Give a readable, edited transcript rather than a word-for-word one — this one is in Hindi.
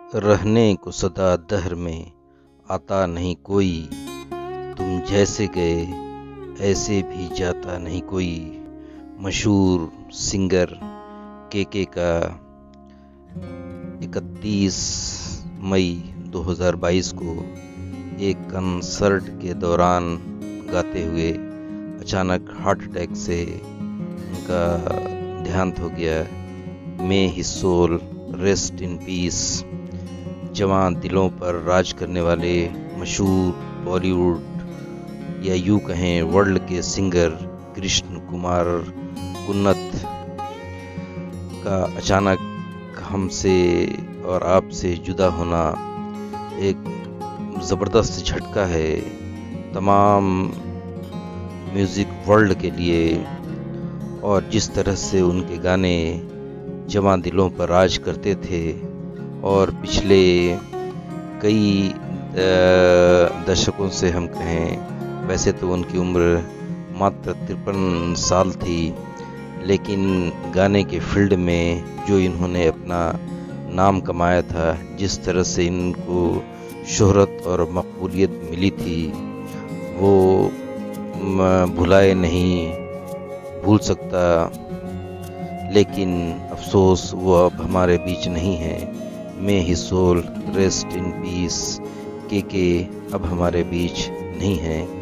रहने को सदा दहर में आता नहीं कोई, तुम जैसे गए ऐसे भी जाता नहीं कोई। मशहूर सिंगर के का 31 मई 2022 को एक कंसर्ट के दौरान गाते हुए अचानक हार्ट अटैक से उनका देहांत हो गया। May his soul rest in peace. जवां दिलों पर राज करने वाले मशहूर बॉलीवुड या यूं कहें वर्ल्ड के सिंगर कृष्ण कुमार कुन्नत का अचानक हमसे और आपसे जुदा होना एक ज़बरदस्त झटका है तमाम म्यूज़िक वर्ल्ड के लिए। और जिस तरह से उनके गाने जवां दिलों पर राज करते थे और पिछले कई दशकों से हम कहें, वैसे तो उनकी उम्र मात्र 53 साल थी, लेकिन गाने के फील्ड में जो इन्होंने अपना नाम कमाया था, जिस तरह से इनको शोहरत और मकबूलियत मिली थी, वो भुलाए नहीं भूल सकता। लेकिन अफसोस वो अब हमारे बीच नहीं है। May his soul rest in peace के अब हमारे बीच नहीं है।